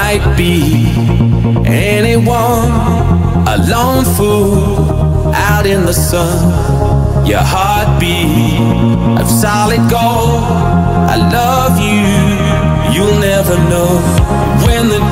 might be anyone, a lone fool out in the sun. Your heartbeat of solid gold. I love you, you'll never know when the